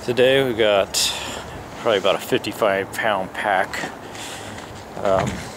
Today we got probably about a 55-pound pack.